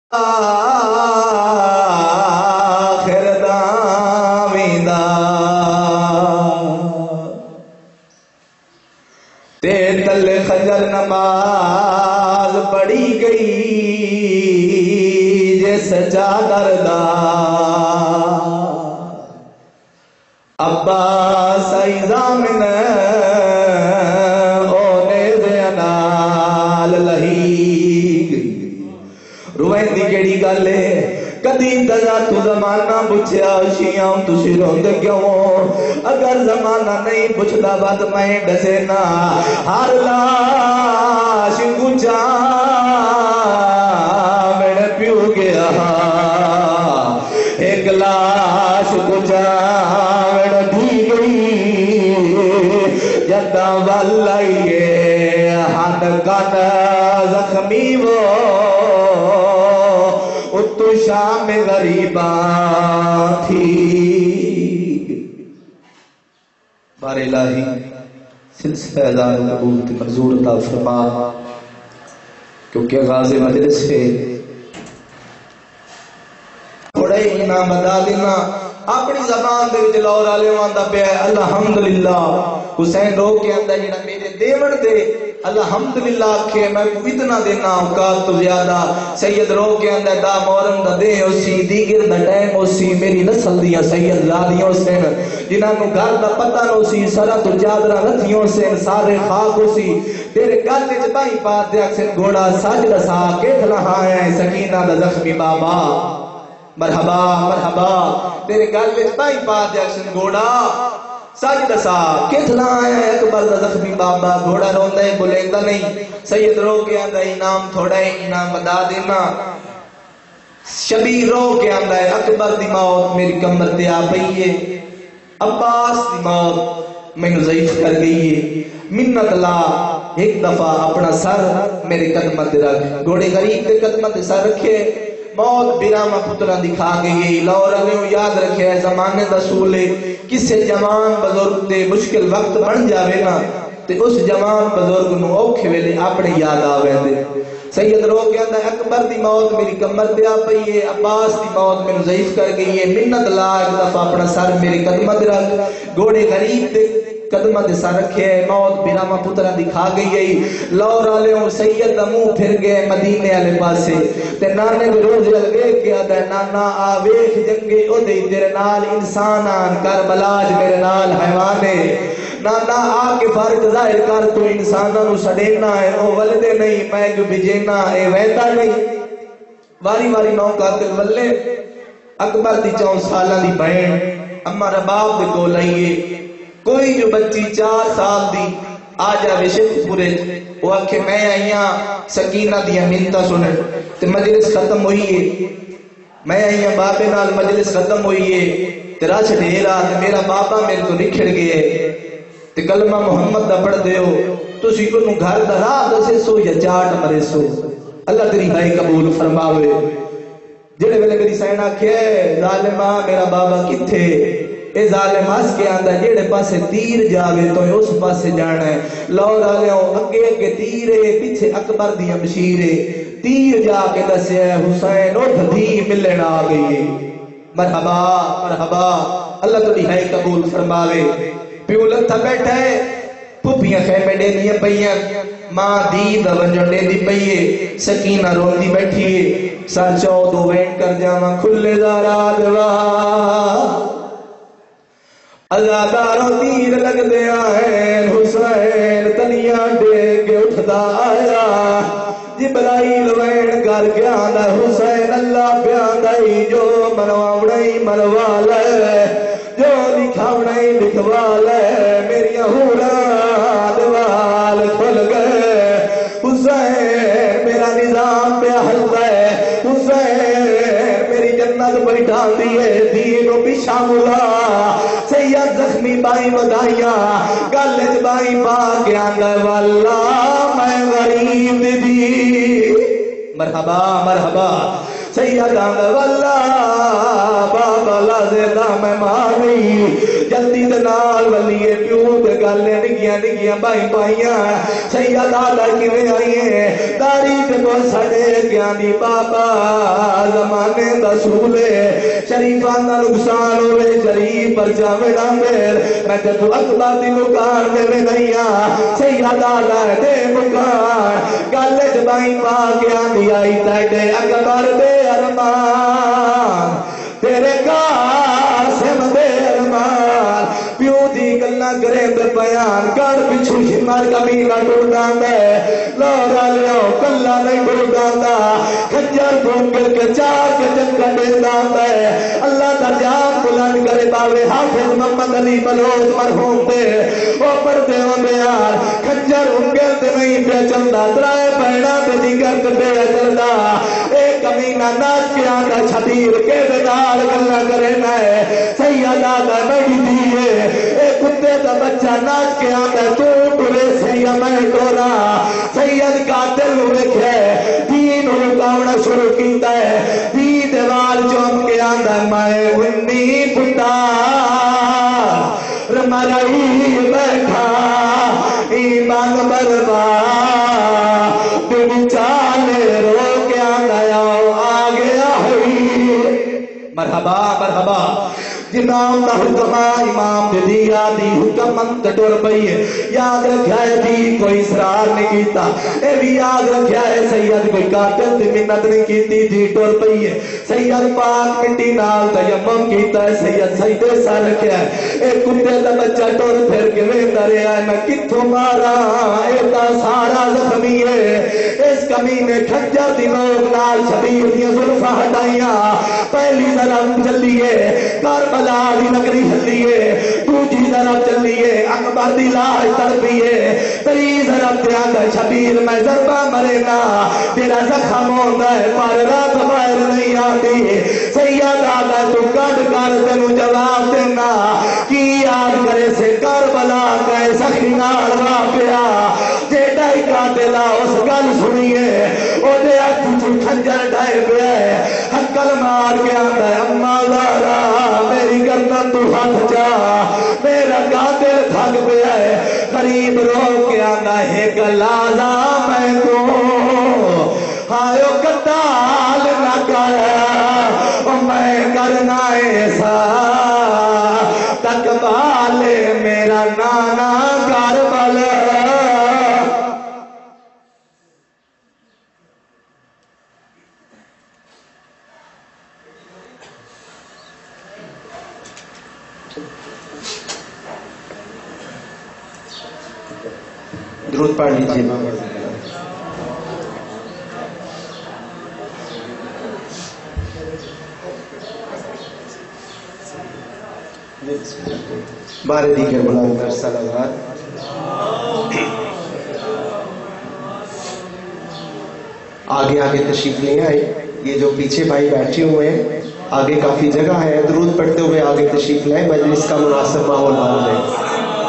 آخر داویندہ تے تل خجر نماز پڑھی گئی جے سجا دردا عباس ایزامن اونے زینال لہی روائن دی کیڑی گالے کدی دیا تو زمانہ بچھیا شیعہ تسی روندے کیوں اگر زمانہ نہیں بچھدا بات میں ڈسینا ہر لاش گجا میرے پیو گیا ایک لاش گجا میرے بھی گئی جدہ والائیے ہاتھ کان زخمی وہ تو شام غریباں تھی بار الہی سلسلہ ازار قبول کی منظور عطا فرما کیونکہ غازی مجلس سے تھوڑے انعام ادا دینا اپنی زبان دے وچ لور والے آندا پیا الحمدللہ حسین رو کے اندر جڑا میرے دیوڑ دے الحمدللہ کہ میں اتنا دینا اوقات تو زیادہ سید رو کے اندر دا مورم دا دے اسی دیگر دا ٹائم اسی میری نسل دیا سید زادیوں سے جنہاں نو گھر دا پتہ نو سی سرا تو چادرہ رتھیوں سے سارے خاک اسی تیرے گل وچ بائی پا دے اکسن گھوڑا سج رسا کے کھلا ہے سکینہ دا زخمی بابا مرحبا مرحبا تیرے گل وچ بائی پا دے اکسن گھوڑا سج دسا کتنا آیا ہے اکبر دا زخمی بابا گھوڑا روندہ ہے بلیندہ نہیں سید رو کے آندہ انعام تھوڑا ہے انعام بدا دینا شبیر رو کے آندہ ہے اکبر دی موت میری کمر تے آ پئی ہے عباس دی موت میں نو ضعیف کر گئی ہے منت لا ایک دفعہ اپنا سر میرے قدمت رکھ گھوڑے غریب دے قدمت سر رکھے موت بیرامہ پترہ دکھا گئی لور علیہ یاد رکھے زمانے دا سولے کسے جوان بزرگ دے مشکل وقت بن جاوے نا تے اس جوان بزرگ نو اوکھے ویلے اپنے یاد آوے دے سید رو کے اندر اکبر دی موت میری کمر دے آ پئی ہے عباس دی موت میں ضعیف کر گئی ہے منت لا ایک دفعہ اپنا سر میرے قدمت رکھ گھوڑے غریب دے قدمت سر رکھے موت بیرامہ پترہ دکھا گئی ہے لور والے سید دا منہ پھر گئے مدینے والے پاسے تے نانے دے روز لگے کیا تے نانا آ ویکھ جنگے او دے تیرے نال انسان آن کربلاج میرے نال حیوانے نانا آ کے فرق ظاہر کر تو انساناں نو سڑینا ہے او ولدے نہیں میں جو بجینا اے ویدا نہیں واری واری نو قاتل ولے اکبر دی 4 سالاں دی بہن اما رباب دے کول آئیے کوئی جو بچی 4 سال دی آ جاوے شک پورے وہ آکھے میں آئیاں سکینہ دیا منتہ سنے تے مجلس ختم ہوئی ہے میں آئیاں بابے نال مجلس ختم ہوئی ہے تیرا چھڑیرا تے میرا بابا میرے کو نکھڑ گئے تے کلمہ محمد دا پڑھ دے ہو تو سی کو گھر دا راہ دسے سو یا چاٹ مرے سو اللہ تیری بھائی قبول فرماوے جڑے ویلے میری سین آکھے ظالمہ میرا بابا کتھے اے ظالم ہس کے آندہ جیڑے پاسے تیر جاوے تو اس پاسے جانا ہے لور آلے ہو اگے اگے تیرے پیچھے اکبر دی مشیرے تیر جا کے دسے حسین اٹھ دھی ملن آ گئی مرحبا مرحبا اللہ تو ہے قبول فرماوے پیو لتھا بیٹھا ہے پھپیاں خیمے دے دیے پئیاں ماں دی دا ونجن دے دی پئیے سکینہ رون دی بیٹھی ہے سر 14 وین کر جاواں کھلے دارا دوا ازاداروں تیر لگ دیا ہے حسین تنیاں دے کے اٹھدا آیا جبرائیل وین کر کے آندا حسین اللہ پیاندائی جو منواوڑائی منوالے جو لکھاوڑائی لکھوالے میری حوران دوال کھل گئے حسین میرا نظام پہ حل گئے حسین میری جنت بیٹھا دیئے دین و پیشا ملا سید زخمی بائی بدائیاں گلج بائی پاک آنگا واللہ میں غریب دی مرحبا مرحبا سیدہ واللہ بابا لازے دا میں مانی جلدی دے نال ولیے پیو دے گالے نگیاں نگیاں بائی پائیاں سیدہ لڑکی میں آئیے داری تے کو سڑے گیا دی بابا زمانے دا سولے شریفان دا نقصان ہوئے شریف پر جاوے ڈامبیر میں تے تو اقلا دی مکان دے میں نئیاں سیدہ لڑے مکان گالے جبائیں پا گیا دی آئی تیڑے اکبر دے ارمان تیرے قاسم دے ارمان پیو دی گلنا کرے دے بیان کر پچھو شمار کبیلہ ٹوڑان دے لورا لیو کلا نہیں ٹوڑان دا کھنجر بھونگل کے چار کے جنگا دیندان دے اللہ درجان بلند کرے باوے حافظ محمد علی بلوچ مرحوم دے اوپر دے بیان کھنجر بھونگل دے نہیں پہ چلدا ترائے پہنا دے دیگر کٹے چلدا ایک کمینہ ناچ کے آنگا چھبیر کے دنال گلنا کرے نائے سیدہ دا بیٹی دیئے ایک کتے دا بچہ ناچ کے آنگا تو ٹولے سیدہ میں ٹولا سید کا دل رکھے دین رکاونا شروع کیتا ہے دین دیوال چوم کے آنگا میں ہندی پتا رمرائی بیٹھا ایمان بربا دن چالے رو کے آنگا آگیا ہوئی مرحبا مرحبا جنام دا حکمہ امام دی دی حکم انت ڈور پئی ہے یاد رکھا ہے دی کوئی اسرار نہیں کیتا اے بھی یاد رکھا ہے سید کوئی قاتل دی منت نہیں کیتی دی ڈور پئی ہے سید پاک مٹی نال تیمم کیتا ہے سید سجدے سا رکھا ہے اے کتے دا بچہ ڈور پھر کے ویندا رہیا ہے میں کتھوں مارا اے تا سارا زخمی ہے اس کمینے کھنجر دی نوک نال شبیر دی زلفاں ہٹائیاں پہلی ضرب چلیے کربلا دی نگری ہلیے دوجی ضرب چلیے اکبر دی لاش تڑپیے تری ضرب دے آنگا شبیر میں ضربہ مرے نا تیرا زخم ہوندا ہے پر رات باہر نہیں آتی سید آگا تو کٹ کر تینو جواب دینا کی یاد کرے سے کربلا گئے سخی نال واپیا جیڑا ہی قاتل اس گل سنیے او دے اکھوں کھنجر ڈھائے پیا ہے حقل مار کے آندا ہے اما زہرا میری گردن تو ہاتھ جا میرا قاتل تھک پیا ہے قریب رو کے آندا ہے گلازا میں تو ہایو قتال نہ کر میں کرنا ایسا تک بالے میرا نانا کربلا درود پڑھ لیجیے بارے دیگر بلند کر صلوات آگے آگے تشریف لے آئے یہ جو پیچھے بھائی بیٹھے ہوئے ہیں آگے کافی جگہ ہے درود پڑھتے ہوئے آگے تشریف لائے مجلس کا مناسب ماحول بن جائے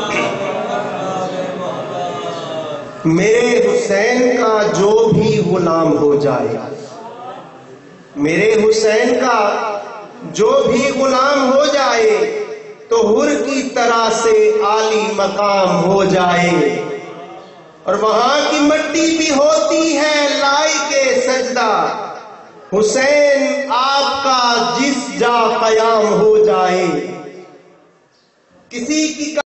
میرے حسین کا جو بھی غلام ہو جائے میرے حسین کا جو بھی غلام ہو جائے تو حر کی طرح سے عالی مقام ہو جائے اور وہاں کی مٹی بھی ہوتی ہے لائق سجدہ حسین آپ کا جس جا قیام ہو جائے کسی کی